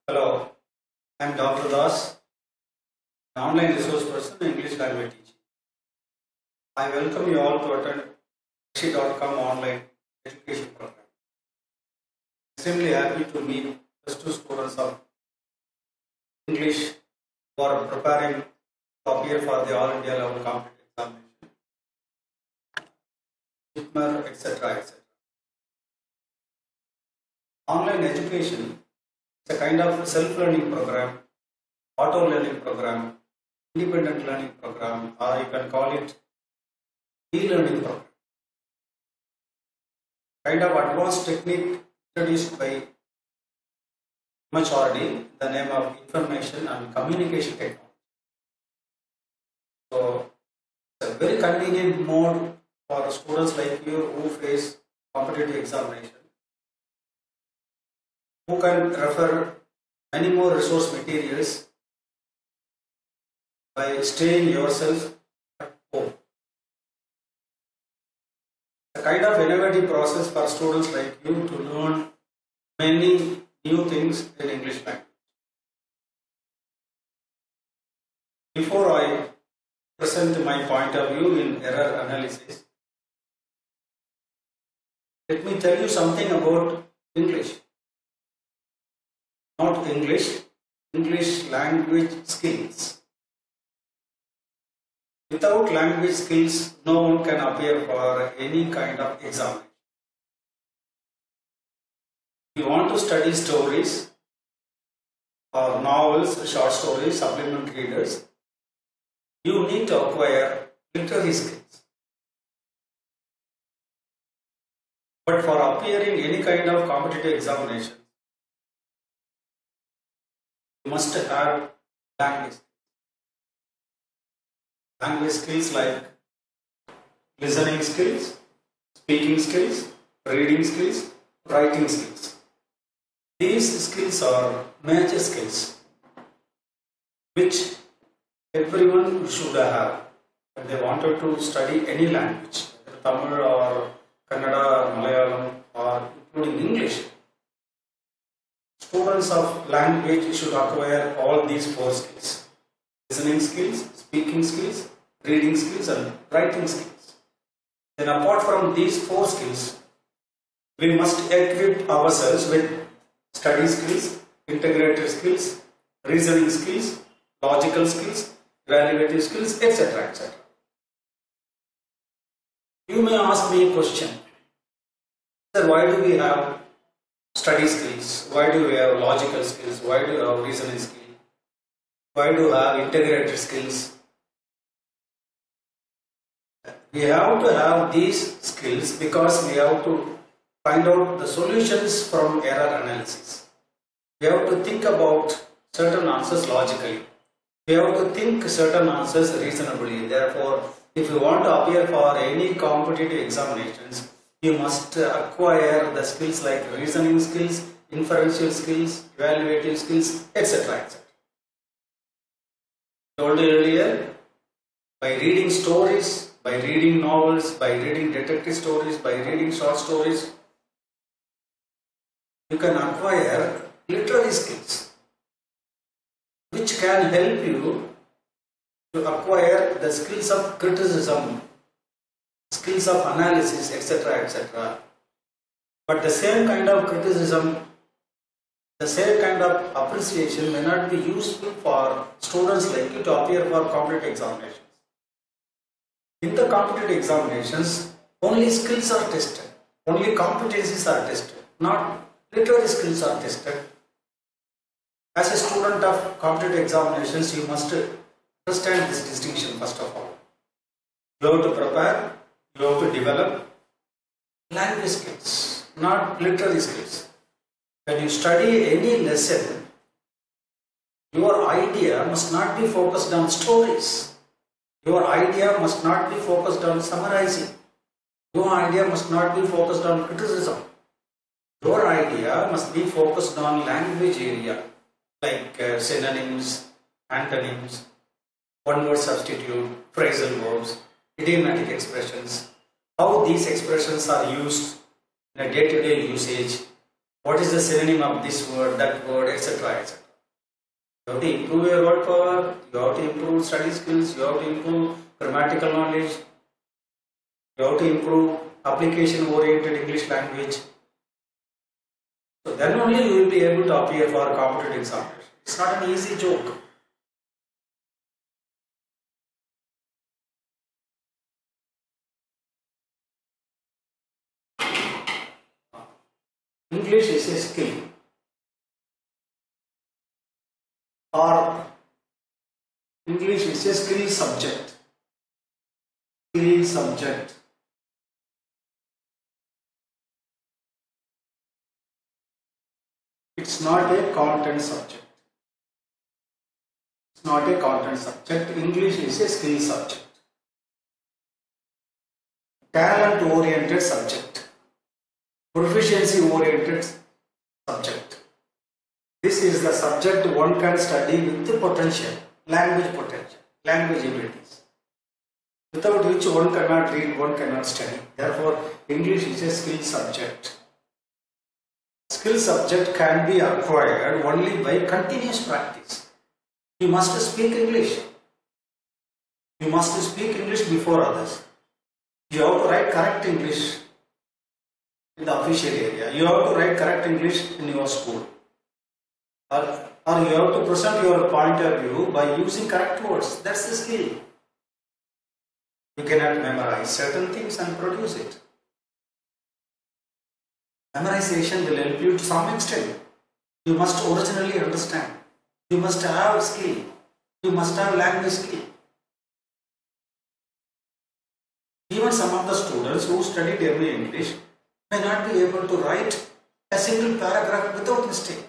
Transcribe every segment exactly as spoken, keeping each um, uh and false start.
Hello, I am Doctor Das, an online resource person in English language teaching. I welcome you all to attend Rishi dot com online education program. Extremely happy to meet plus two students of English who are preparing to appear for the All India level competitive examination, I C M A R, et cetera et cetera. Online education is a kind of self-learning program, auto-learning program, independent learning program, or you can call it e-learning program. Kind of advanced technique introduced by M H R D in the name of information and communication technology. So it's a very convenient mode for students like you who face competitive examination, who can refer many more resource materials by staying yourself at home. A kind of innovative process for students like you to learn many new things in English language. Before I present my point of view in error analysis, let me tell you something about English. Not English, English language skills. Without language skills, no one can appear for any kind of examination. If you want to study stories or novels, short stories, supplement readers, you need to acquire literary skills. But for appearing any kind of competitive examination, you must have language skills. Language skills like listening skills, speaking skills, reading skills, writing skills. These skills are major skills which everyone should have when they wanted to study any language, whether Tamil or Kannada or Malayalam or including English. Students of language should acquire all these four skills: listening skills, speaking skills, reading skills and writing skills. Then apart from these four skills, we must equip ourselves with study skills, integrated skills, reasoning skills, logical skills, evaluative skills, et cetera et cetera. You may ask me a question. Sir, why do we have study skills? Why do we have logical skills? Why do we have reasoning skills? Why do we have integrated skills? We have to have these skills because we have to find out the solutions from error analysis. We have to think about certain answers logically. We have to think certain answers reasonably. Therefore, if you want to appear for any competitive examinations, you must acquire the skills like reasoning skills, inferential skills, evaluative skills, et cetera et cetera. I told you earlier, by reading stories, by reading novels, by reading detective stories, by reading short stories, you can acquire literary skills which can help you to acquire the skills of criticism, skills of analysis, et cetera et cetera. But the same kind of criticism, the same kind of appreciation may not be useful for students like you to appear for competitive examinations. In the competitive examinations, only skills are tested, only competencies are tested, not literary skills are tested. As a student of competitive examinations, you must understand this distinction first of all. You have to prepare, you have to develop language skills, not literary skills. When you study any lesson, your idea must not be focused on stories. Your idea must not be focused on summarizing. Your idea must not be focused on criticism. Your idea must be focused on language area like uh, synonyms, antonyms, one word substitute, phrasal verbs, idiomatic expressions, how these expressions are used in a day-to-day usage, What is the synonym of this word, that word, et cetera et cetera. You have to improve your word power, you have to improve study skills, you have to improve grammatical knowledge, you have to improve application oriented English language. So then only you will be able to appear for a competitive examination. It's not an easy joke. English is a skill, or English is a skill subject. Skill subject. It's not a content subject. It's not a content subject. English is a skill subject. Talent oriented subject. Proficiency oriented subject. This is the subject one can study with the potential, language potential, language abilities, without which one cannot read, one cannot study. Therefore, English is a skill subject. Skill subject can be acquired only by continuous practice. You must speak English. You must speak English before others. You have to write correct English in the official area. You have to write correct English in your school. Or, or you have to present your point of view by using correct words. That's the skill. You cannot memorize certain things and produce it. Memorization will help you to some extent. You must originally understand. You must have skill. You must have language skill. Even some of the students who studied M A English may not be able to write a single paragraph without mistake.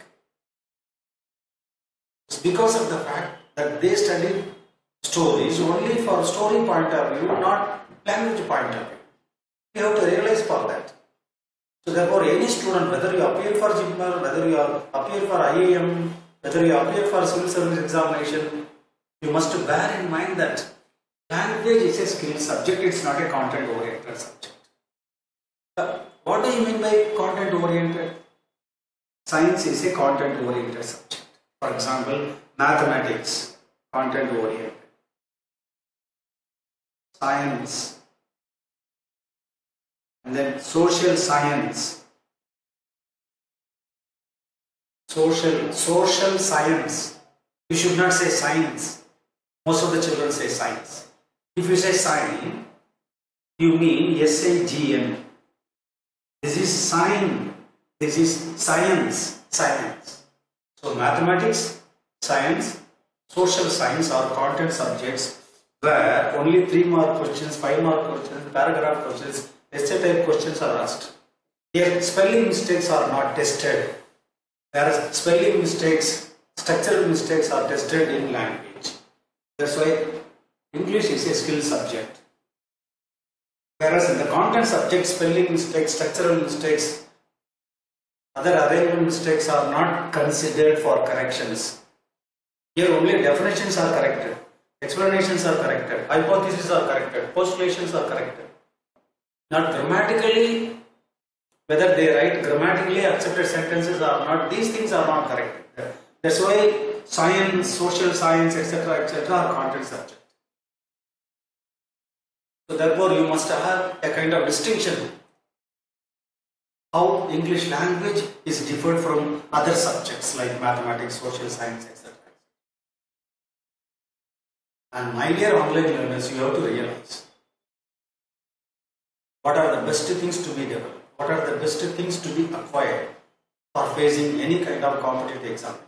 It's because of the fact that they studied stories only for story point of view, not language point of view. You have to realize for that. So therefore, any student, whether you appear for JIPMER, whether you appear for I I M, whether you appear for civil service examination, you must bear in mind that language is a skill subject, it's not a content oriented subject. Uh, what do you mean by content oriented? Science is a content oriented subject. For example, mathematics, content oriented. Science. And then social science. Social, social science. You should not say science. Most of the children say science. If you say sign, you mean S I G N. This is sign. This is science. Science. So mathematics, science, social science are content subjects where only three mark questions, five mark questions, paragraph questions, essay type questions are asked. Here spelling mistakes are not tested, whereas spelling mistakes, structural mistakes are tested in language. That's why English is a skill subject. Whereas in the content subject, spelling mistakes, structural mistakes, other arrangement mistakes are not considered for corrections. Here only definitions are corrected, explanations are corrected, hypotheses are corrected, postulations are corrected. Not grammatically, whether they write grammatically accepted sentences or not, these things are not corrected. That's why science, social science, et cetera, et cetera are content subject. So therefore, you must have a kind of distinction how English language is different from other subjects like mathematics, social science, et cetera. And my dear online learners, you have to realize what are the best things to be developed, what are the best things to be acquired for facing any kind of competitive examination.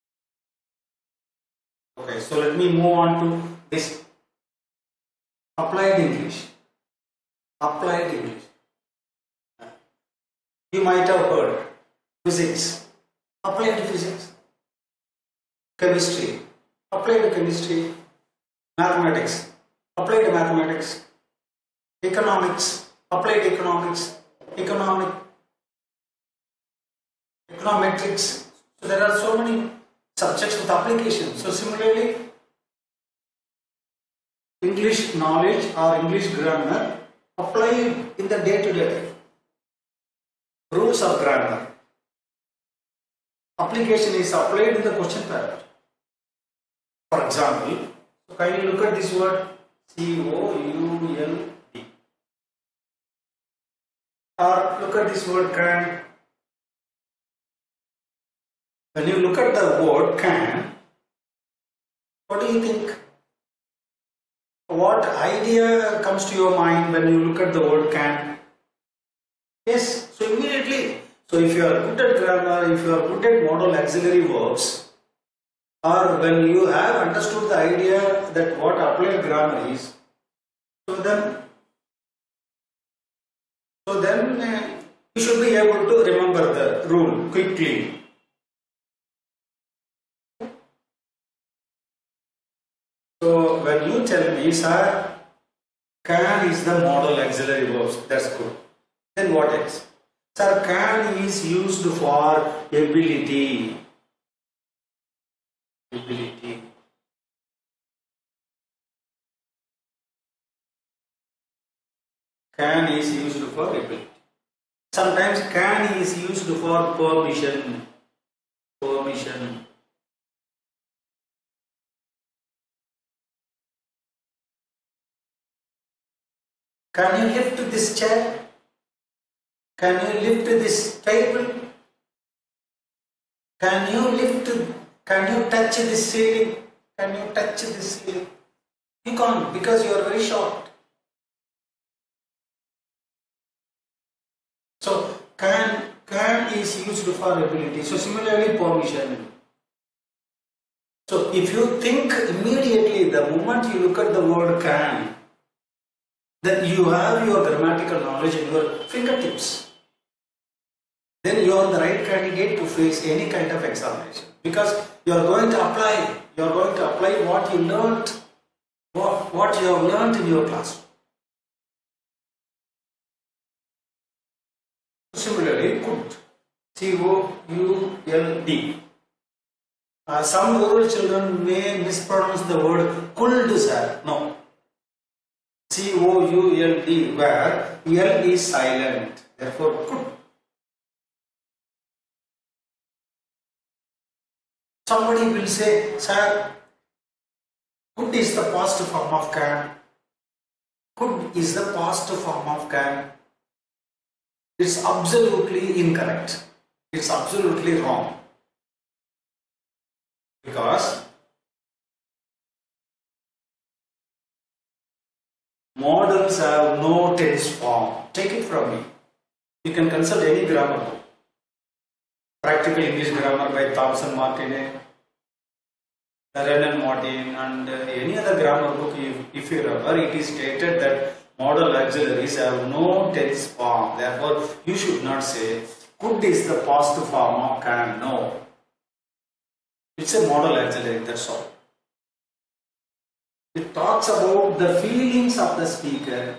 Okay, so let me move on to this applied English. Applied English. You might have heard physics, applied physics, chemistry, applied chemistry, mathematics, applied mathematics, economics, applied economics, economic, econometrics. So there are so many subjects with application. So similarly, English knowledge or English grammar applied in the day-to-day life. Rules of grammar. application is applied in the question pattern. For example, so kindly look at this word C O U L D. Or look at this word can. When you look at the word can, what do you think? What idea comes to your mind when you look at the word can? Yes, so immediately, so if you are good at grammar, if you are good at modal auxiliary verbs, or when you have understood the idea that what applied grammar is, so then, so then uh, you should be able to remember the rule quickly. So when you tell me, sir, can is the modal auxiliary verbs, that's good. Then what else? Sir, can is used for ability. Ability. Can is used for ability. Sometimes can is used for permission. Permission. Can you lift this chair? Can you lift this table? Can you lift, can you touch this ceiling? Can you touch this ceiling? You can't because you are very short. So can, can is used for ability. So similarly permission. So if you think immediately the moment you look at the word can, then you have your grammatical knowledge in your fingertips. Then you are the right candidate to face any kind of examination because you are going to apply, you are going to apply what you learned, what, what you have learned in your classroom. Similarly, could, C O U L D. Uh, some rural children may mispronounce the word could, sir. No. C O U L D, where L is silent. Therefore, could. Somebody will say, sir, could is the past form of can. Could is the past form of can. It's absolutely incorrect. It's absolutely wrong. Because modals have no tense form. Take it from me. You can consult any grammar book. Practical English Grammar by Thompson Martinet, Renan Martin, and uh, any other grammar book, if, if you remember, it is stated that modal auxiliaries have no tense form. Therefore, you should not say could is the past form of can. No. It's a modal auxiliary, that's all. It talks about the feelings of the speaker.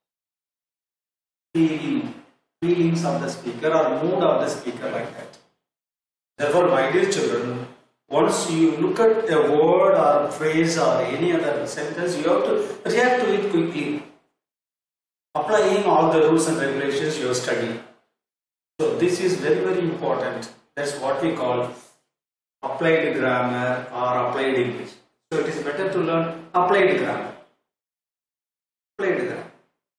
Feeling, feelings of the speaker or mood of the speaker, like that. Therefore, my dear children, once you look at a word or phrase or any other sentence, you have to react to it quickly, applying all the rules and regulations you are studying. So this is very very important. That's what we call applied grammar or applied English. So it is better to learn applied grammar. Applied grammar.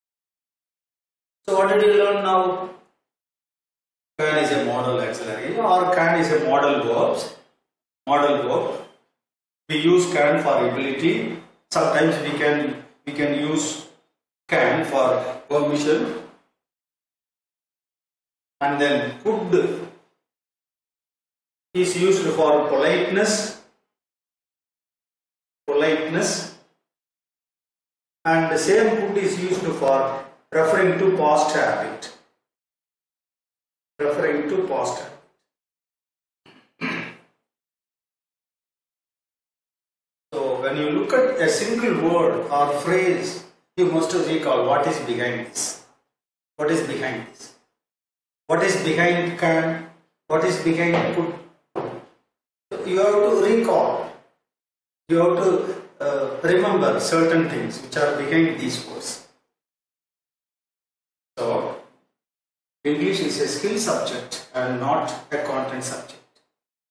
So what did you learn now? Can is a modal auxiliary or can is a modal verbs. Modal verb. We use can for ability. Sometimes we can we can use can for permission. And then could is used for politeness. Politeness. And the same could is used for referring to past habit. Referring to past habit. So when you look at a single word or phrase, you must recall what is behind this. What is behind this? What is behind can? What is behind could? So you have to recall. You have to uh, remember certain things which are behind these words. So English is a skill subject and not a content subject.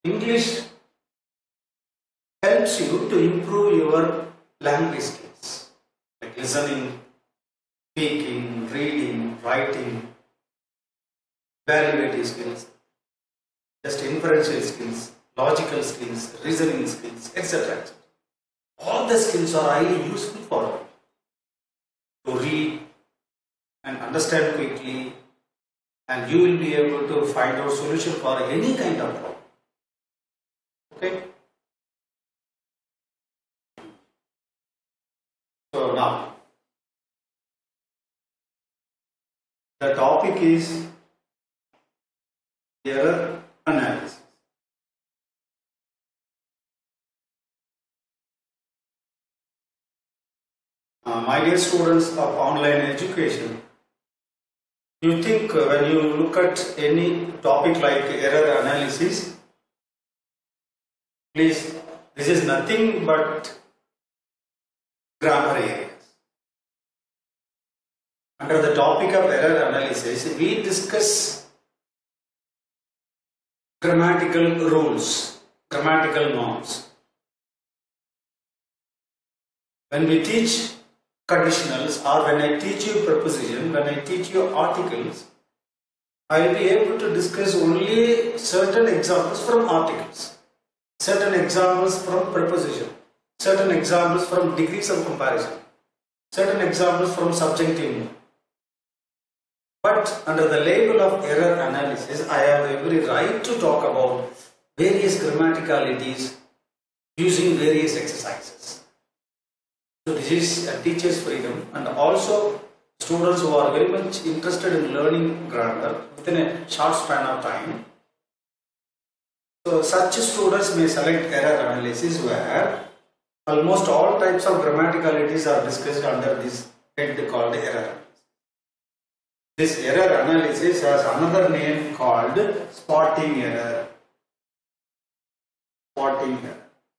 English helps you to improve your language skills, like listening, speaking, reading, writing, evaluative skills, just inferential skills, logical skills, reasoning skills, et cetera. All the skills are highly useful for us to read and understand quickly, and you will be able to find out solution for any kind of problem. Okay? So now, the topic is error analysis. Uh, my dear students of online education, you think uh, when you look at any topic like error analysis, please, this is nothing but grammar areas. Under the topic of error analysis, we discuss grammatical rules, grammatical norms. When we teach conditionals, or when I teach you preposition, when I teach you articles, I will be able to discuss only certain examples from articles, certain examples from preposition, certain examples from degrees of comparison, certain examples from subjunctive mood. But under the label of error analysis, I have every right to talk about various grammaticalities using various exercises. So this is a teacher's freedom, and also students who are very much interested in learning grammar within a short span of time. So such students may select error analysis, where almost all types of grammaticalities are discussed under this head called error analysis. This error analysis has another name called spotting error. Spotting error.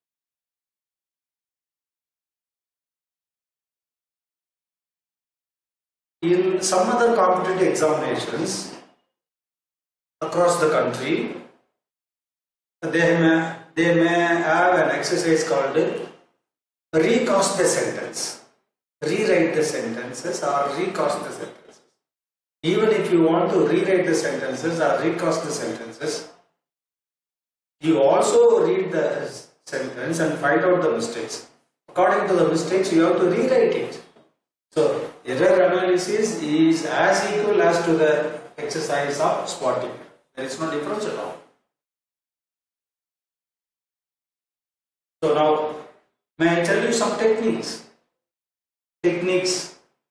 In some other competitive examinations across the country, they may, they may have an exercise called recast the sentence, rewrite the sentences or recast the sentences. Even if you want to rewrite the sentences or recast the sentences, you also read the sentence and find out the mistakes. According to the mistakes, you have to rewrite it. So, error analysis is as equal as to the exercise of spotting. There is no difference at all. So now, may I tell you some techniques? Techniques.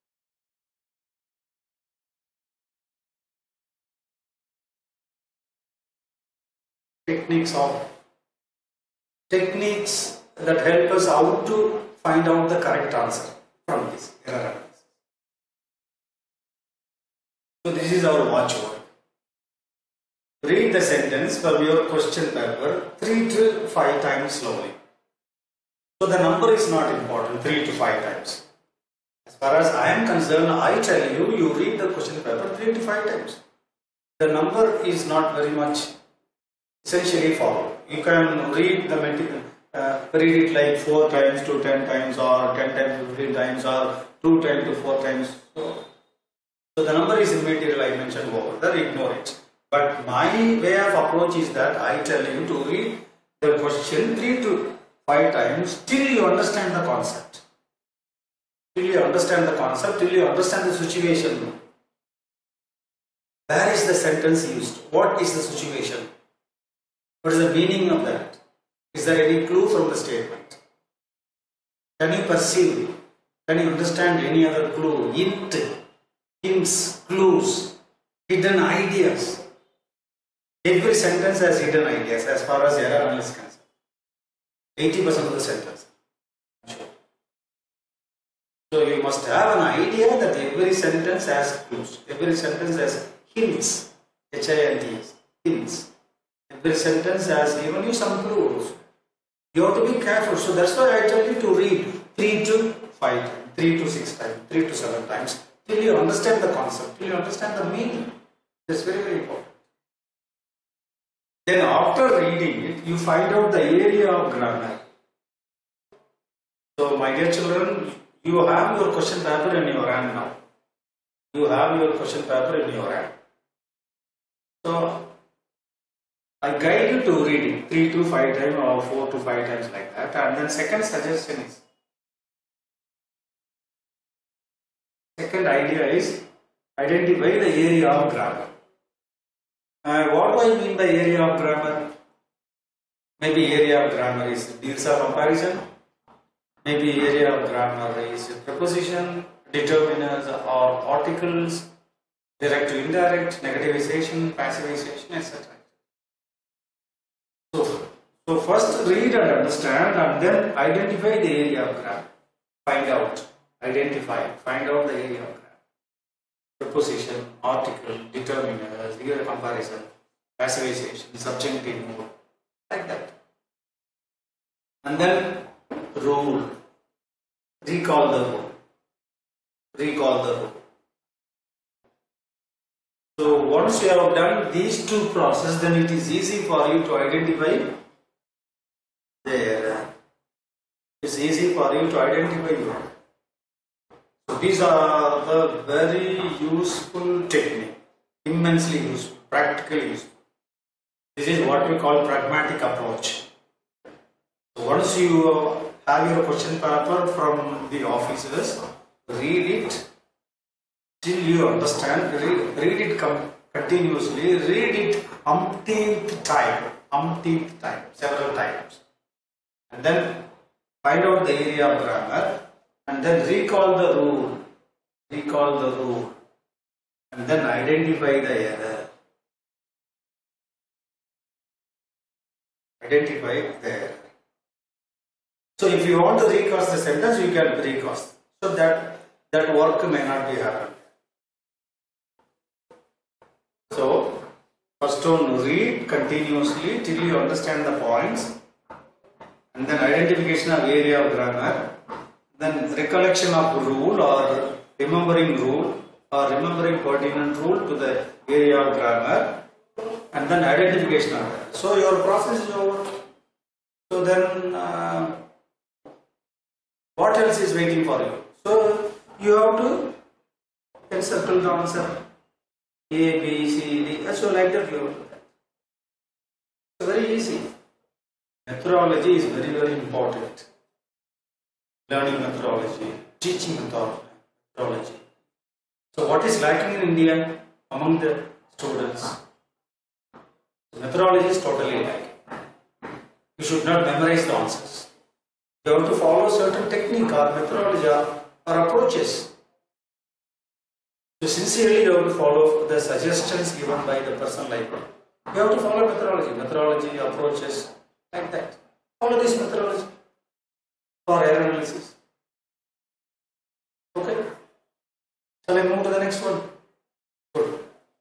Techniques of techniques that help us out to find out the correct answer from this error analysis. So this is our watchword. Read the sentence from your question paper three to five times slowly. So the number is not important, three to five times. As far as I am concerned, I tell you, you read the question paper three to five times. The number is not very much essentially followed. You can read the material, uh, read it like four times to ten times, or ten times to fifteen times, or two times to four times. So, so the number is immaterial, I mentioned over there, ignore it. But my way of approach is that I tell you to read the question three to five times till you understand the concept. Till you understand the concept, till you understand the situation. Where is the sentence used? What is the situation? What is the meaning of that? Is there any clue from the statement? Can you perceive? Can you understand any other clue? Hint, hints, clues, hidden ideas. Every sentence has hidden ideas as far as error analysis is concerned. eighty percent of the sentence. So you must have an idea that every sentence has clues. Every sentence has hints. H I N T S. Hints. Every sentence has given you some clues. You have to be careful. So that's why I tell you to read three to five times, three to six times, three to seven times, till you understand the concept, till you understand the meaning. That's very, very important. Then after reading it, you find out the area of grammar. So my dear children, you have your question paper in your hand now. You have your question paper in your hand. So I guide you to read it three to five times or four to five times like that. And then second suggestion is, second idea is identify the area of grammar. Uh, what do I mean by area of grammar? Maybe area of grammar is Dirsa comparison. Maybe area of grammar is preposition, determiners or articles, direct to indirect, negativization, passivization, et cetera. So, so first read and understand and then identify the area of grammar. Find out, identify, find out the area of grammar. Preposition, article, determiners, real comparison, passivization, subjunctive mood, like that. And then rule. Recall the rule. Recall the rule. So once you have done these two processes, then it is easy for you to identify there. It's easy for you to identify your. So these are the very useful technique, immensely useful, practically useful. This is what we call pragmatic approach. So once you have your question paper from the officers, read it till you understand, read, read it continuously, read it umpteenth time, umpteenth time, several times. And then find out the area of grammar and then recall the rule, recall the rule and then identify the error. Identify the error. So if you want to recast the sentence, you can recast. So that that work may not be happening. So first one, read continuously till you understand the points, and then identification of area of grammar, then recollection of rule or remembering rule or remembering pertinent rule to the area of grammar, and then identification of it. So your process is over. So then uh, what else is waiting for you? So you have to encircle the answer A, B, C, D. So like that you have to do that. It's very easy. Methodology is very very important. Learning methodology, teaching methodology. So what is lacking in India among the students? Methodology is totally lacking. You should not memorize the answers. You have to follow certain technique or methodology or, or approaches. So sincerely you have to follow the suggestions given by the person like you. You have to follow methodology, methodology, approaches, like that. Follow this methodology for error analysis. Okay? Shall I move to the next one? Good.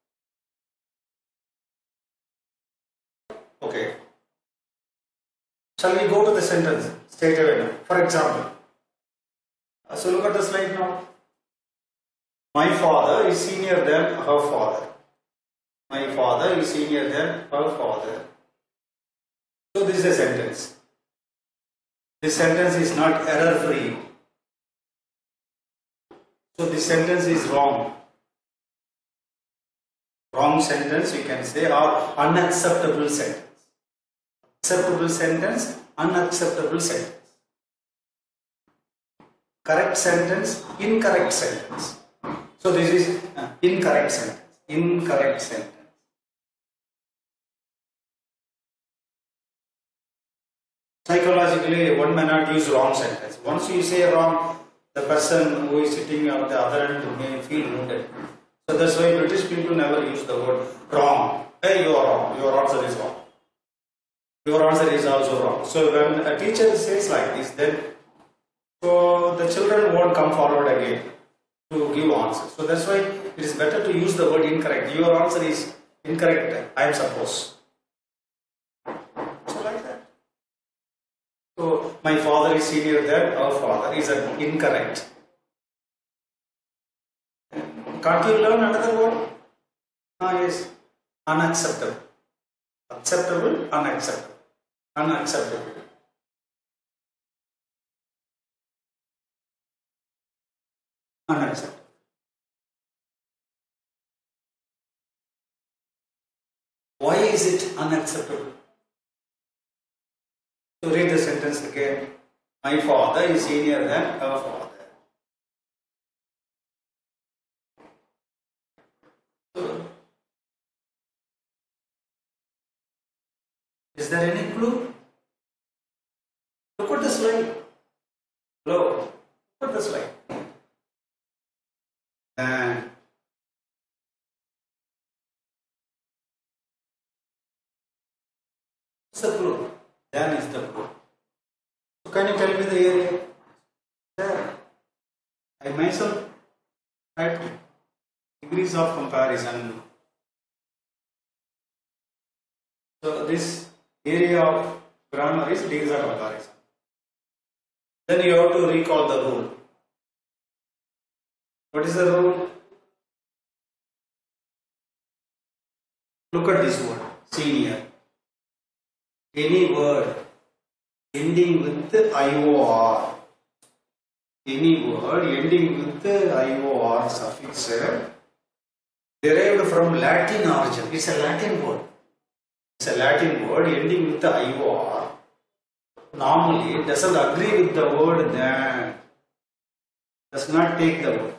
Okay. Shall we go to the sentence straight away now? For example, so look at the slide now. My father is senior than her father. My father is senior than her father. So this is a sentence. This sentence is not error free. So this sentence is wrong. Wrong sentence we can say, or unacceptable sentence. Acceptable sentence, unacceptable sentence. Correct sentence, incorrect sentence. So this is uh, incorrect sentence. Incorrect sentence. Psychologically, one may not use wrong sentence. Once you say wrong, the person who is sitting on the other end may feel wounded. So that's why British people never use the word wrong. Hey, you are wrong. Your answer is wrong. Your answer is also wrong. So when a teacher says like this, then so the children won't come forward again to give answers. So that's why it is better to use the word incorrect. Your answer is incorrect, I suppose. So like that. So my father is senior than our father is an incorrect. Can't you learn another word? Ah yes, unacceptable. Acceptable, unacceptable. Unacceptable. Unacceptable. Why is it unacceptable? To read the sentence again. My father is senior than her father. So, is there any clue? Look at the slide. Hello. Look at the slide. And what's the clue? Then is the clue. So can you tell me the area? There. I myself tried degrees of comparison. So this area of grammar is degrees of comparison. Then you have to recall the rule. What is the rule? Look at this word, senior. Any word ending with I O R, any word ending with I O R suffix derived from Latin origin. It's a Latin word. It's a Latin word ending with I O R. Normally it doesn't agree with the word than, does not take the word.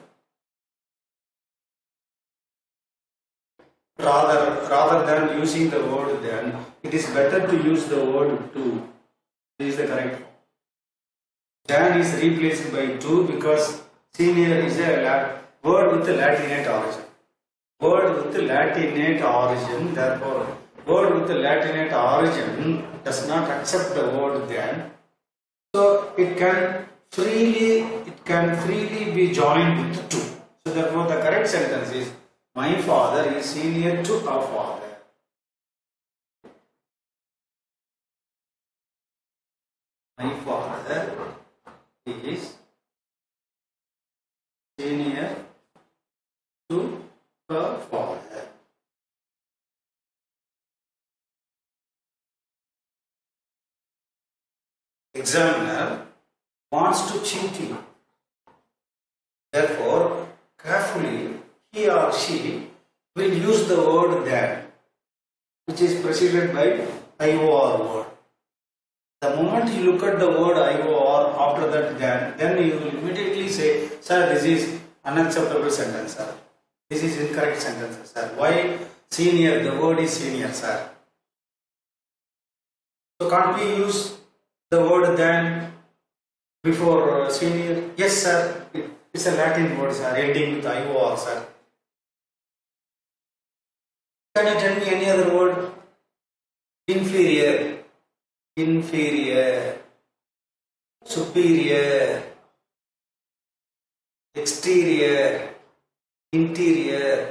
Rather, rather than using the word than, it is better to use the word to. This is the correct form. Than is replaced by to because senior is a word with the Latinate origin. Word with the Latinate origin, therefore, word with the Latinate origin does not accept the word than. So it can freely, it can freely be joined with to. So therefore, the correct sentence is, my father is senior to our father. My father is senior to her father. Examiner wants to cheat you. Therefore, carefully, he or she will use the word than, which is preceded by I O R word. The moment you look at the word I O R after that than, then you will immediately say, sir, this is unacceptable sentence, sir. This is incorrect sentence, sir. Why senior? The word is senior, sir. So can't we use the word than before senior? Yes, sir. It's a Latin word, sir, ending with I O R, sir. Can you tell me any other word? Inferior, inferior, superior, exterior, interior,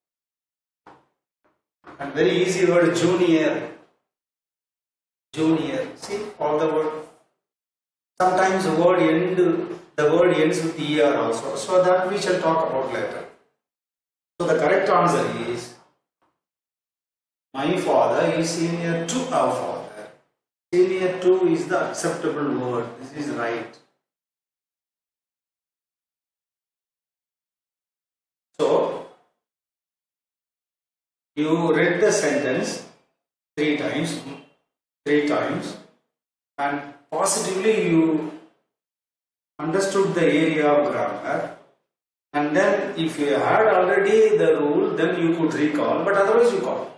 and very easy word, junior, junior. See all the word. Sometimes the word end, the word ends with er also. So that we shall talk about later. So the correct answer is, my father is senior to our father. Senior to is the acceptable word. This is right. So, you read the sentence three times, three times, and positively you understood the area of grammar. And then if you had already the rule, then you could recall, but otherwise you can't.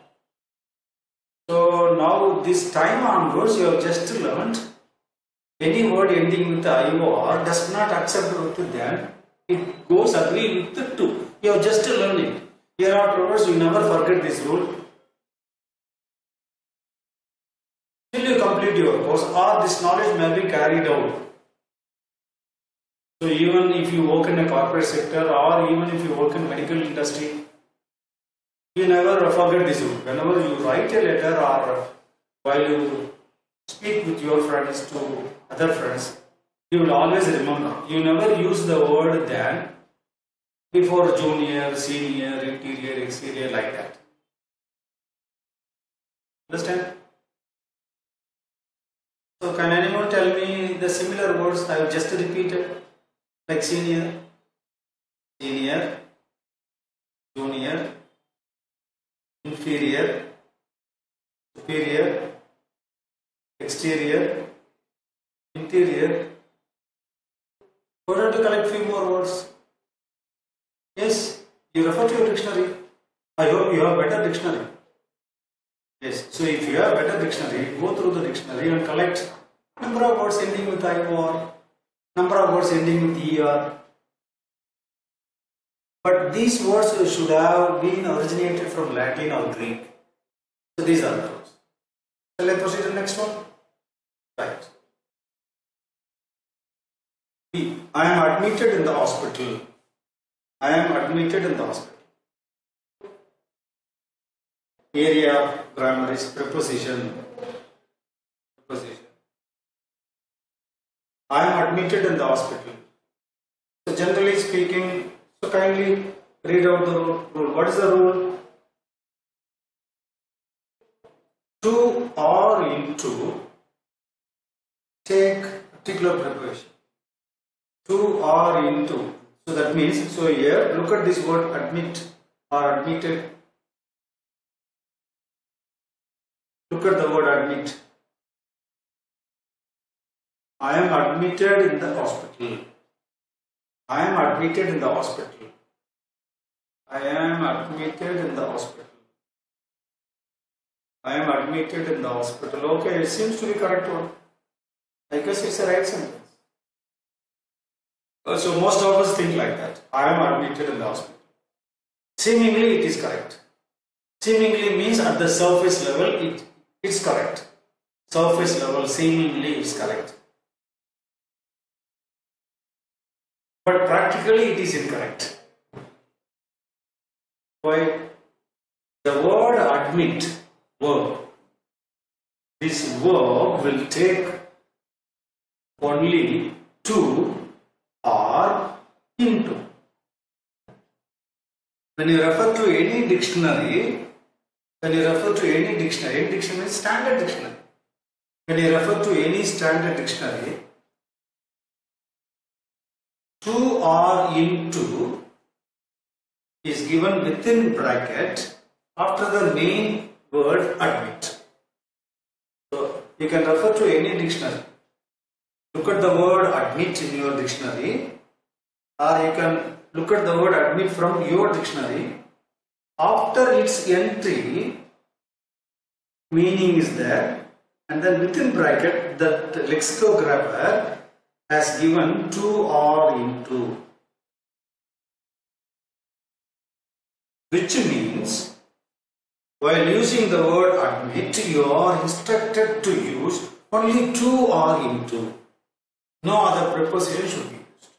So now this time onwards you have just learnt any word ending with I O R does not accept with than, it goes agree with the to. You have just learned it. Here afterwards you never forget this rule. Till you complete your course or this knowledge may be carried out. So even if you work in a corporate sector or even if you work in medical industry, you never forget this rule. Whenever you write a letter or while you speak with your friends to other friends, you will always remember. You never use the word than before junior, senior, interior, exterior like that. Understand? So can anyone tell me the similar words I have just repeated? Like senior, senior, junior, inferior, superior, exterior, interior. Why don't you collect few more words? Yes, you refer to your dictionary. I hope you have better dictionary. Yes, so if you have better dictionary, go through the dictionary and collect number of words ending with I O R, number of words ending with E R. But these words should have been originated from Latin or Greek. So these are the words. Shall I proceed to the next one? Right. B. I am admitted in the hospital. I am admitted in the hospital. Area of grammar is preposition. Preposition. I am admitted in the hospital. So generally speaking, so kindly read out the rule. What is the rule? To or into take particular preposition. To or into. So that means, so here look at this word admit or admitted. Look at the word admit. I am admitted in the hospital. I am admitted in the hospital. I am admitted in the hospital. I am admitted in the hospital. Okay, it seems to be correct one. I guess it's a right sentence. So most of us think like that. I am admitted in the hospital. Seemingly it is correct. Seemingly means at the surface level it it's correct. Surface level seemingly is correct. But practically it is incorrect. Why? The word admit, verb, this verb will take only to or into. When you refer to any dictionary, when you refer to any dictionary, any dictionary is standard dictionary. When you refer to any standard dictionary, to or into is given within bracket after the main word admit. So you can refer to any dictionary. Look at the word admit in your dictionary, or you can look at the word admit from your dictionary. After its entry, meaning is there, and then within bracket the lexicographer has given to or into, which means while using the word admit, you are instructed to use only to or into. No other preposition should be used.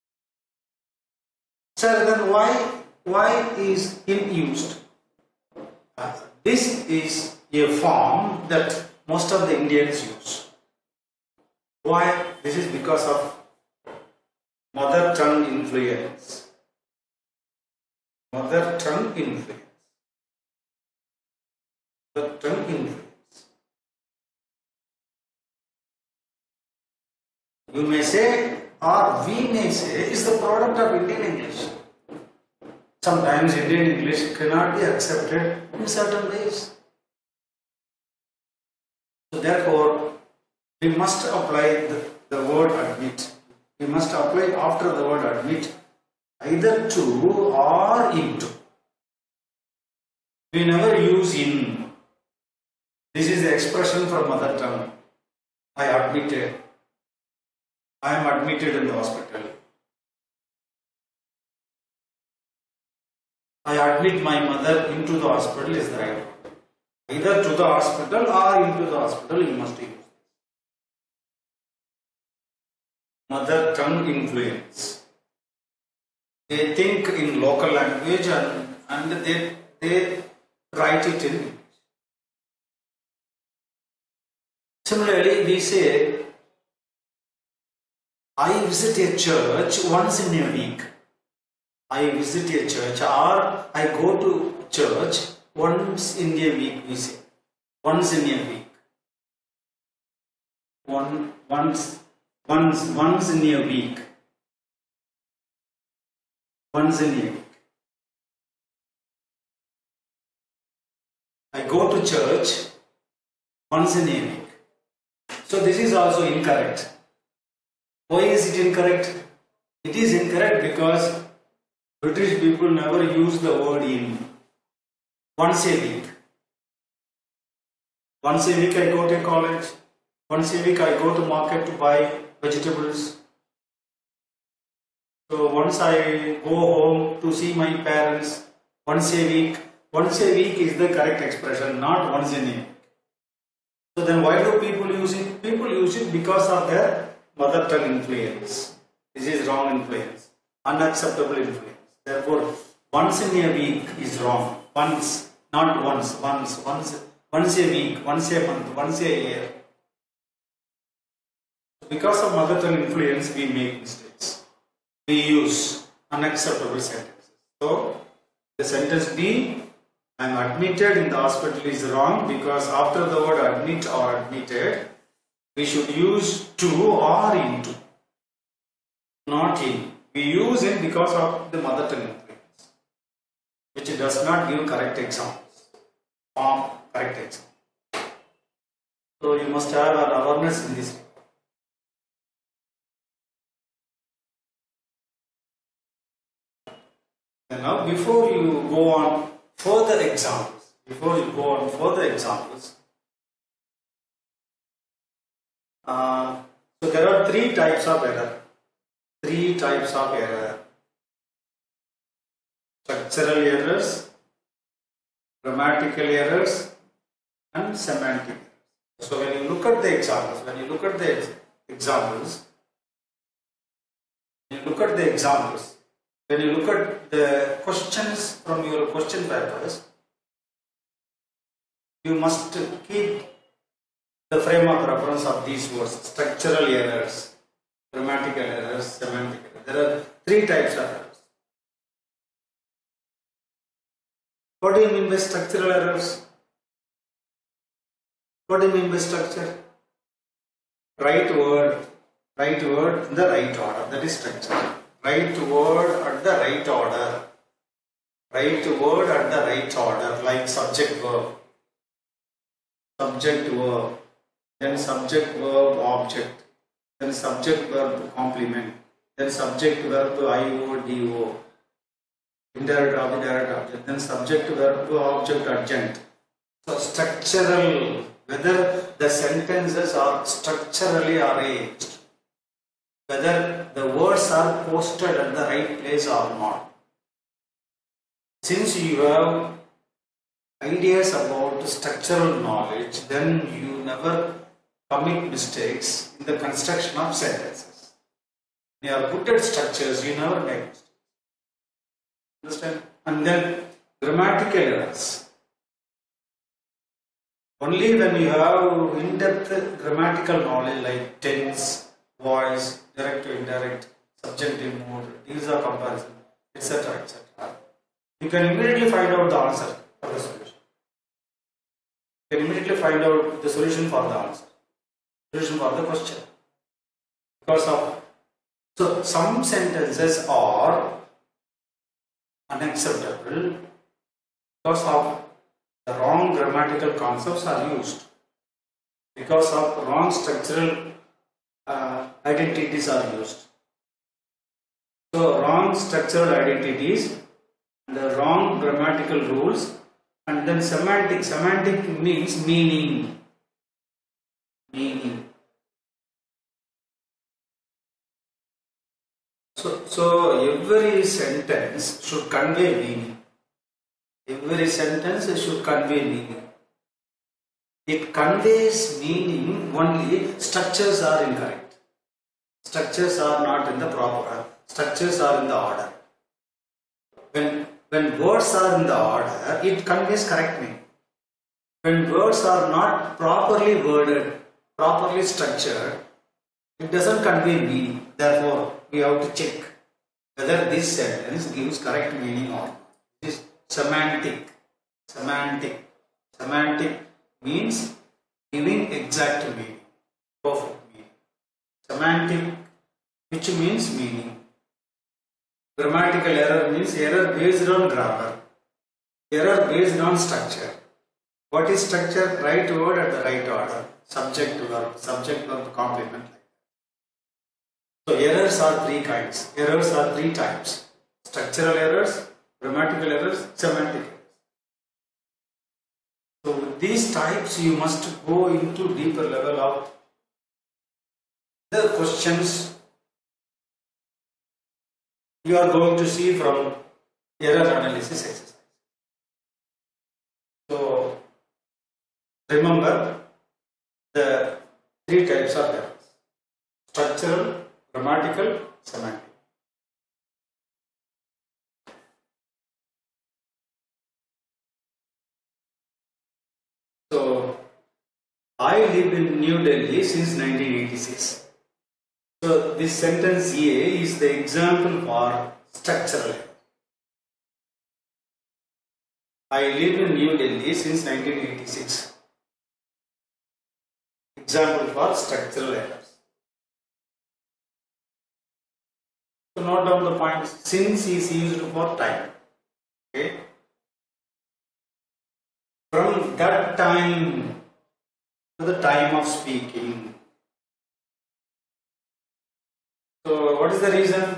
Sir, then why why is in used? Uh, this is a form that most of the Indians use. Why? This is because of mother tongue influence. Mother tongue influence. Mother tongue influence. You may say, or we may say, is the product of Indian English. Sometimes Indian English cannot be accepted in certain ways. So therefore, we must apply the, the word admit. We must apply after the word admit either to or into. We never use in. This is the expression from mother tongue. I admitted. I am admitted in the hospital. I admit my mother into the hospital is the right word. Either to the hospital or into the hospital you must use. Mother tongue influence. They think in local language and, and they, they write it in English. Similarly, we say, I visit a church once in a week. I visit a church, or I go to church once in a week, we say. once in a week. One, once, once, once in a week. Once in a week. I go to church once in a week. So this is also incorrect. Why is it incorrect? It is incorrect because British people never use the word in. Once a week. Once a week I go to college. Once a week I go to market to buy vegetables. So once I go home to see my parents. Once a week. Once a week is the correct expression, not once in a week. So then why do people use it? People use it because of their mother tongue influence. This is wrong influence. Unacceptable influence. Therefore, once in a week is wrong. Once, not once, once, once, once a week, once a month, once a year. Because of mother tongue influence, we make mistakes. We use unacceptable sentences. So, the sentence B, I am admitted in the hospital is wrong because after the word admit or admitted, we should use to or into, not in. We use it because of the mother tongue influence, which does not give correct examples, form correct example. So you must have an awareness in this. And now before you go on further examples, before you go on further examples, uh, so there are three types of error. Three types of error. Structural errors, grammatical errors, and semantic errors. So when you look at the examples, when you look at the examples, when you look at the examples, when you look at the questions from your question papers, you must keep the frame of reference of these words: structural errors, grammatical errors, semantic errors. There are three types of errors. What do you mean by structural errors? What do you mean by structure? Right word, right word in the right order. That is structure. Right word at the right order. Right word at the right order, like subject verb. Subject verb. Then subject verb object. Then subject verb complement. Then subject verb I O D O. Indirect object, direct object. Then subject verb object adjunct. So structural, whether the sentences are structurally arranged, whether the words are posted at the right place or not. Since you have ideas about structural knowledge, then you never commit mistakes in the construction of sentences. When you are good at structures, you never make mistakes. Understand? And then grammatical errors. Only when you have in-depth grammatical knowledge like tense, voice, direct to indirect, subjunctive mode, these are comparison, et cetera, et cetera. You can immediately find out the answer for the solution. You can immediately find out the solution for the answer, solution for the question. Because of so some sentences are unacceptable because of the wrong grammatical concepts are used, because of wrong structural uh, identities are used. So wrong structural identities, the wrong grammatical rules, and then semantic. Semantic means meaning. Meaning. So, so every sentence should convey meaning. Every sentence should convey meaning. It conveys meaning only structures are incorrect. Structures are not in the proper. Structures are in the order. When, when words are in the order, it conveys correct meaning. When words are not properly worded, properly structured, it doesn't convey meaning. Therefore, we have to check whether this sentence gives correct meaning or not. This is semantic, semantic, semantic means giving exact meaning, perfect meaning. Semantic, which means meaning. Grammatical error means error based on grammar. Error based on structure. What is structure? Right word at the right order. Subject verb, subject verb complement. So errors are three kinds. Errors are three types. Structural errors, grammatical errors, semantic errors. So with these types you must go into deeper level of the questions you are going to see from error analysis exercise. So remember the three types of errors: structural, grammatical, semantic. So I live in New Delhi since nineteen eighty-six. So this sentence A is the example for structural error. I live in New Delhi since nineteen eighty-six. Example for structural errors. So note down the points. Since is used for time. Okay. From that time to the time of speaking. So what is the reason?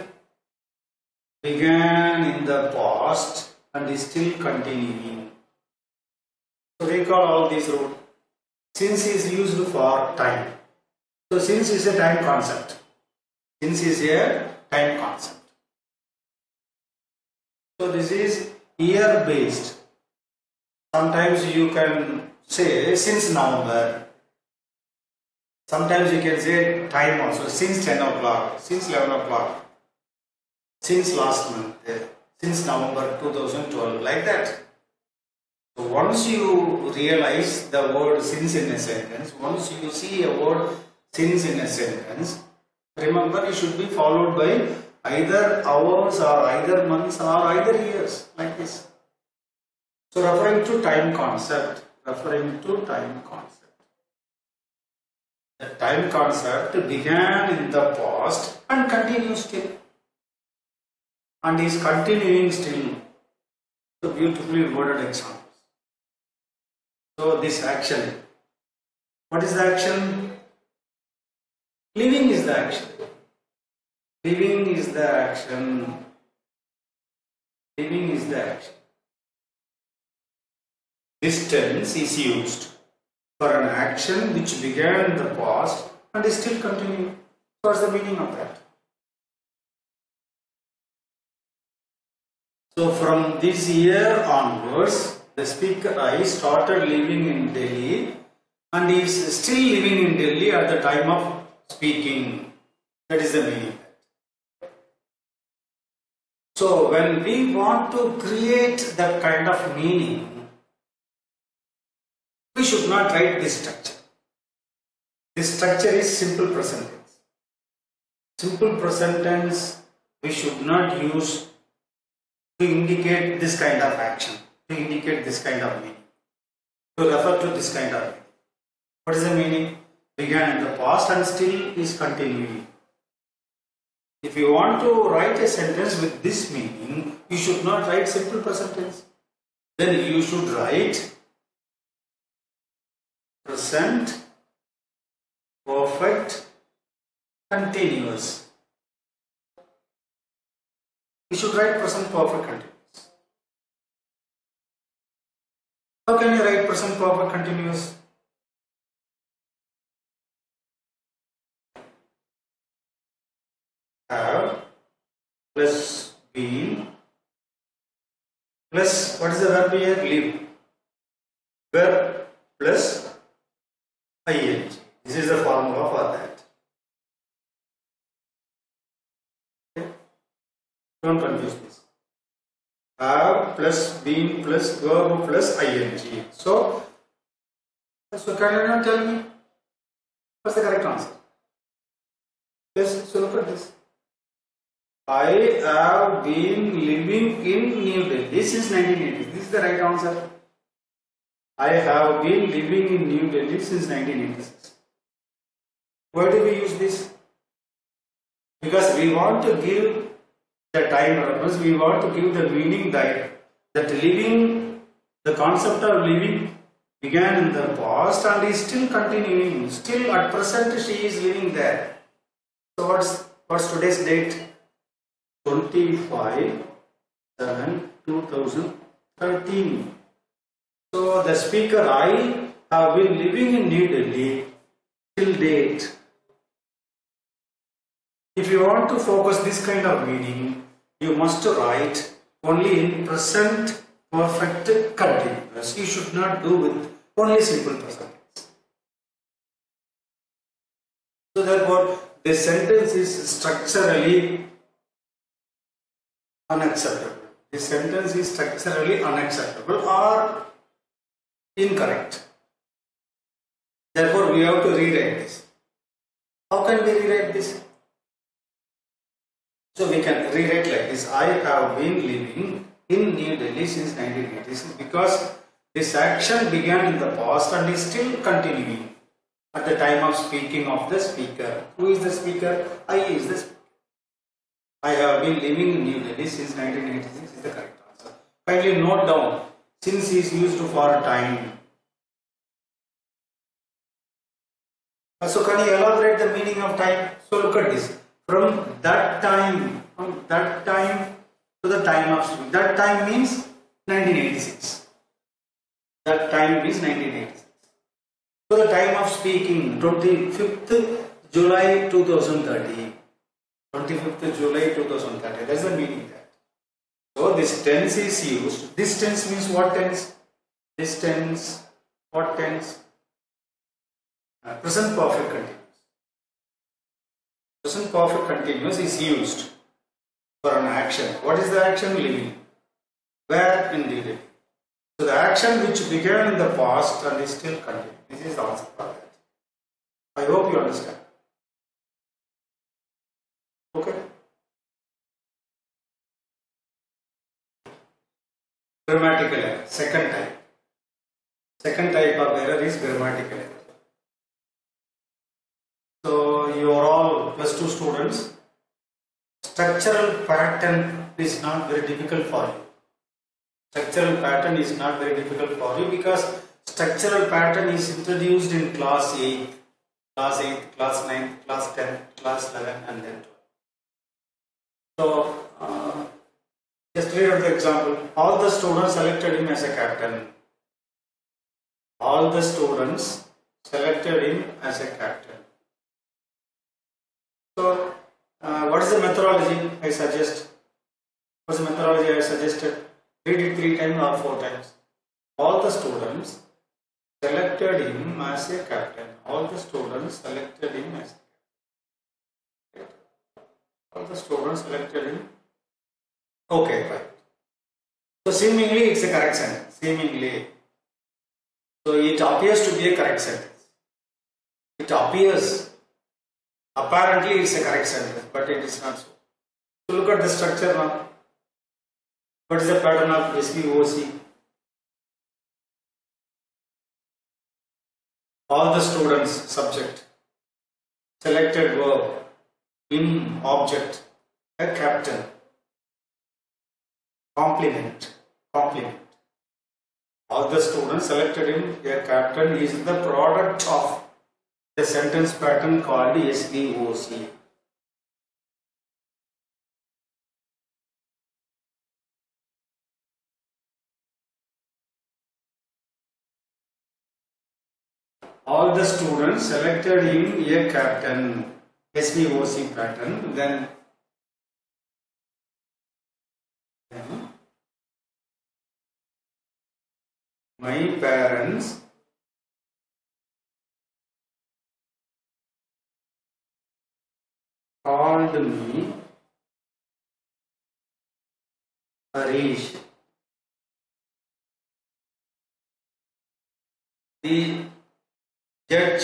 Began in the past and is still continuing. So recall all these rules. Since is used for time. So since is a time concept. Since is a time concept. So this is year based. Sometimes you can say since November. Sometimes you can say time also. Since ten o'clock, since eleven o'clock, since last month, since November two thousand twelve, like that. So once you realize the word since in a sentence, once you see a word since in a sentence, remember it should be followed by either hours or either months or either years, like this. So referring to time concept, referring to time concept. The time concept began in the past and continues still. And is continuing still. So beautifully worded examples. So this action. What is the action? Living is the action. Living is the action. Living is the action. This tense is used for an action which began in the past and is still continuing. What's the meaning of that? So from this year onwards, the speaker I started living in Delhi and is still living in Delhi at the time of speaking. That is the meaning. So when we want to create that kind of meaning, we should not write this structure. This structure is simple present tense. Simple present tense we should not use to indicate this kind of action, to indicate this kind of meaning, to refer to this kind of meaning. What is the meaning? Began in the past and still is continuing. If you want to write a sentence with this meaning, you should not write simple present tense. Then you should write present perfect continuous. You should write present perfect continuous. How can you write present perfect continuous? Have plus been plus, what is the verb here? Live. Verb plus ing. This is the formula for that. Okay. Don't confuse this. Have plus been plus verb plus ing. So, so can you not tell me what's the correct answer? Yes, so look at this. I have been living in New Delhi since nineteen eighty. This is the right answer. I have been living in New Delhi since nineteen eighty-six. Why do we use this? Because we want to give the time reference, we want to give the meaning that, that living, the concept of living began in the past and is still continuing. Still at present she is living there. So what's, what's today's date? twenty-five seven two thousand thirteen. So the speaker, I have been living in New Delhi till date. If you want to focus this kind of meaning, you must write only in present perfect continuous. You should not do with only simple present tense. So therefore, this sentence is structurally unacceptable. This sentence is structurally unacceptable or incorrect. Therefore, we have to rewrite this. How can we rewrite this? So we can rewrite like this. I have been living in New Delhi since nineteen eighty-six because this action began in the past and is still continuing at the time of speaking of the speaker. Who is the speaker? I is the speaker. I have been living in New Delhi since nineteen eighty-six is the correct answer. Kindly note down, since is used for time. So can you elaborate the meaning of time? So look at this. From that time, from that time to the time of speaking. That time means nineteen eighty-six. That time means nineteen eighty-six. So the time of speaking, twenty-fifth July two thousand thirteen. twenty-fifth July two thousand thirteen. That's the meaning there. So this tense is used. This tense means what tense? This tense, what tense? Uh, present perfect continuous. Present perfect continuous is used for an action. What is the action? Living. Where? In Delhi. So the action which began in the past and is still continuing. This is the answer for that. I hope you understand. Okay. Grammatical error. Second type. Second type of error is grammatical error. So you are all plus two students. Structural pattern is not very difficult for you. Structural pattern is not very difficult for you because structural pattern is introduced in class eight, class eight, class nine, class ten, class eleven and then twelve. So uh, just read out the example. All the students selected him as a captain. All the students selected him as a captain. So, uh, what is the methodology I suggest? What is the methodology I suggested? Read it three times or four times. All the students selected him as a captain. All the students selected him as a captain. All the students selected him. Okay, right. So, seemingly it's a correct sentence. Seemingly. So, it appears to be a correct sentence. It appears. Apparently it's a correct sentence, but it is not so. So look at the structure now. What is the pattern of S V O C? All the students, subject, selected verb, in object, a captain, complement, complement. All the students selected him, a captain is the product of the sentence pattern called S V O C. All the students selected him a captain, S V O C pattern. Then, then my parents called me Harish. The judge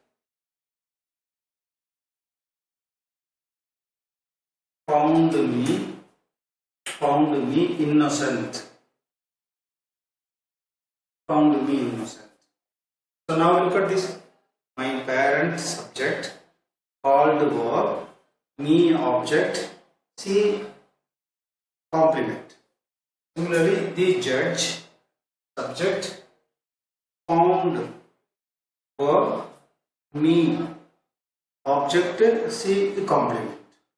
found me found me innocent. found me innocent. So now look at this. My parent subject, called verb, me object, see complement. Similarly, the judge subject, found verb, me object, see the complement.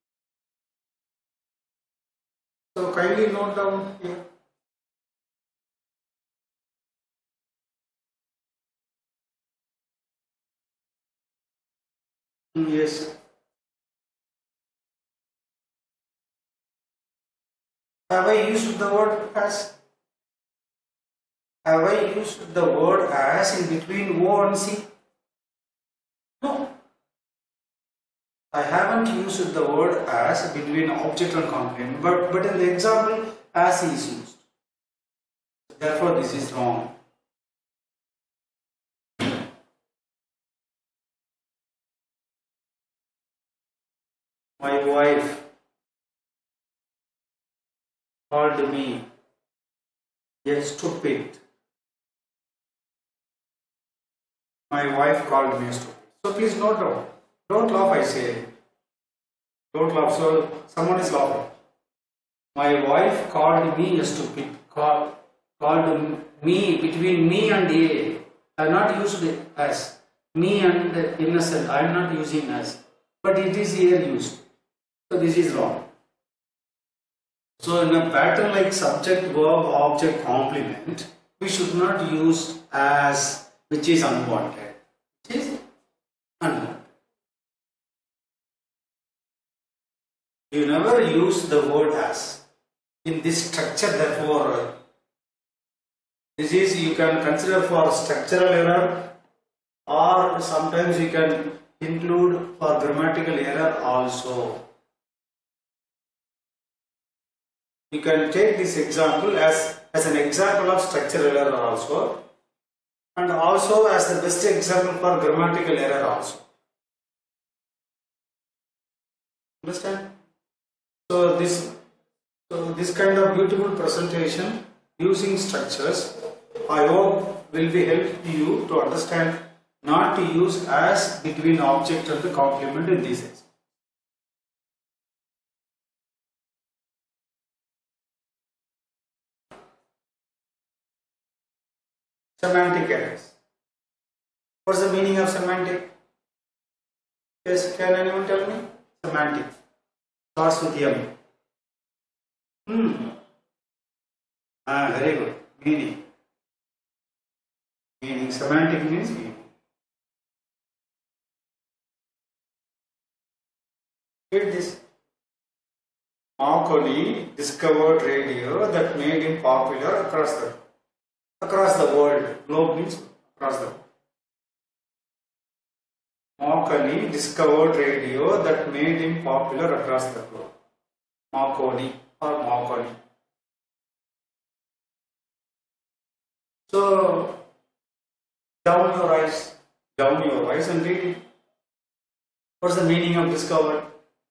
So kindly note down here. Yes. Have I used the word as? Have I used the word as in between O and C? No. I haven't used the word as between object and complement, but, but in the example, as is used. Therefore, this is wrong. My wife called me a stupid. My wife called me a stupid. So please note down. Don't laugh, I say. Don't laugh. So someone is laughing. My wife called me a stupid. Call, called me between me and A. I have not used it as. Me and innocent. I am not using as. But it is here used. So this is wrong. So in a pattern like subject, verb, object, complement, we should not use as, which is unwanted. Which is unwanted. You never use the word as in this structure. Therefore, this is, you can consider for structural error, or sometimes you can include for grammatical error also. You can take this example as, as an example of structural error also, and also as the best example for grammatical error also. Understand? So this, so this kind of beautiful presentation using structures, I hope will be help you to understand not to use as between object and the complement in these examples. Semantic errors. What's the meaning of semantic? Yes, can anyone tell me? Semantic. Starts with M. Hmm. Ah, very good. Meaning. Meaning. Semantic means meaning. Read this. Marconi discovered radio that made him popular across the across the world. Globe means across the world. Marconi discovered radio that made him popular across the globe. Marconi or Marconi. So, down your eyes, down your eyes and read it. What's the meaning of discovered?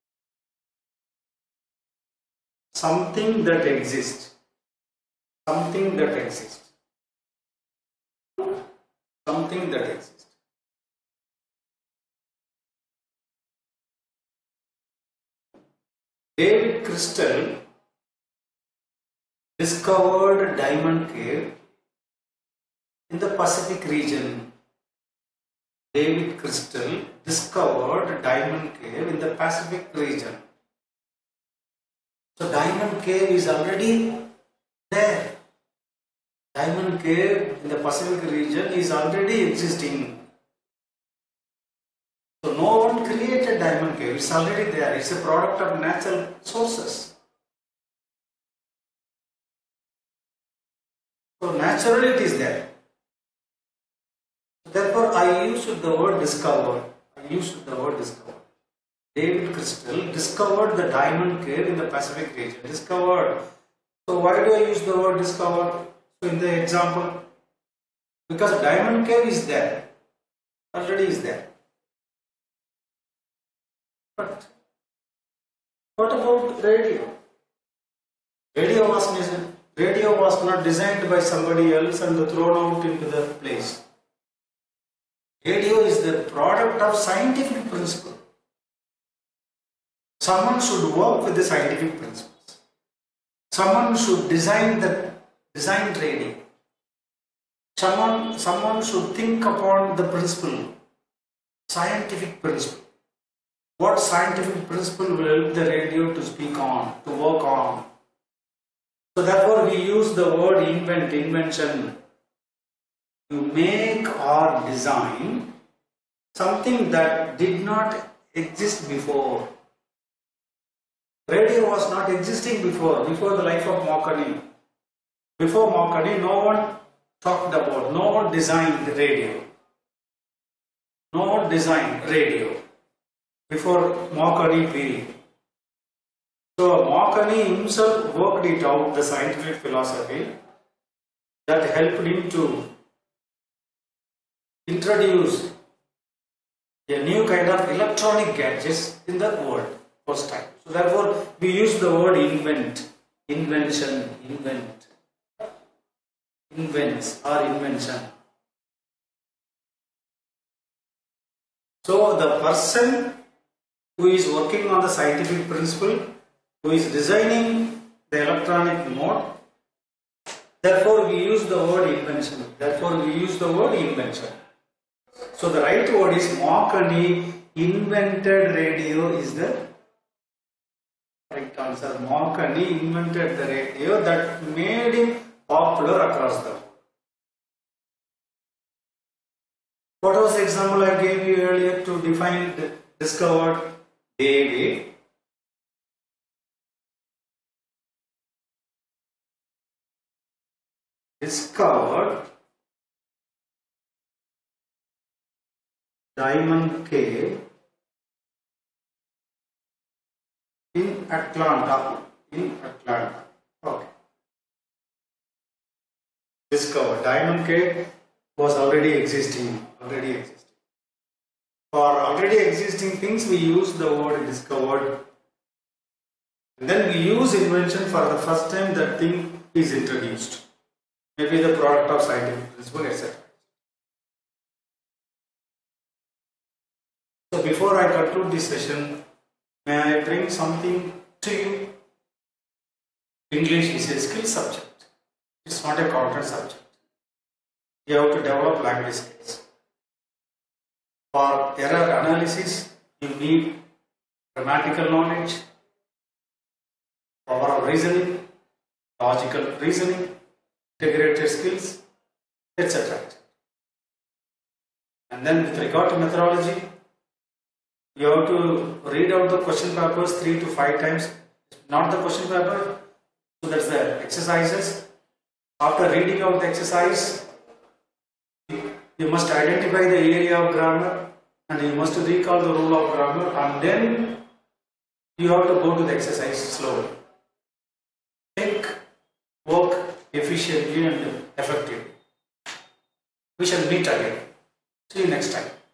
Something that exists. Something that exists. Something that exists. David Crystal discovered Diamond Cave in the Pacific region. David Crystal discovered Diamond Cave in the Pacific region. So Diamond Cave is already there. Diamond Cave in the Pacific region is already existing. So no one created Diamond Cave, it's already there. It's a product of natural sources. So naturally it is there. Therefore I used the word discovered. I used the word discovered. David Crystal discovered the Diamond Cave in the Pacific region. Discovered. So why do I use the word discovered? So in the example, because Diamond Cave is there. Already is there. But what about radio? Radio was Radio was not designed by somebody else and thrown out into the place. Radio is the product of scientific principle. Someone should work with the scientific principles. Someone should design the design radio. Someone, someone should think upon the principle, scientific principle. What scientific principle will help the radio to speak on, to work on? So therefore we use the word invent, invention. You make or design something that did not exist before. Radio was not existing before, before the life of Marconi. Before Marconi, no one talked about, no one designed the radio. No one designed radio before Marconi period. So Marconi himself worked it out, the scientific philosophy that helped him to introduce a new kind of electronic gadgets in the world first time. So therefore we use the word invent, invention, invent, invents or invention. So the person who is working on the scientific principle, who is designing the electronic mode, therefore we use the word invention. Therefore we use the word invention. So the right word is Marconi invented radio is the right answer. Marconi invented the radio that made him popular across the world. What was the example I gave you earlier to define the discovered? David discovered diamond cave in Atlanta. In Atlanta. Okay. Discovered. Diamond cave was already existing. Already existing. For already existing things, we use the word discovered. And then we use invention for the first time that thing is introduced. Maybe the product of scientific principle, et cetera. So before I conclude this session, may I bring something to you? English is a skill subject. It's not a content subject. You have to develop language skills. For error analysis, you need grammatical knowledge, power of reasoning, logical reasoning, integrated skills, et cetera. And then with regard to methodology, you have to read out the question papers three to five times. Not the question paper, so that's the exercises. After reading out the exercise, you must identify the area of grammar and you must recall the rule of grammar, and then you have to go to the exercise slowly. Think, work efficiently and effectively. We shall meet again. See you next time.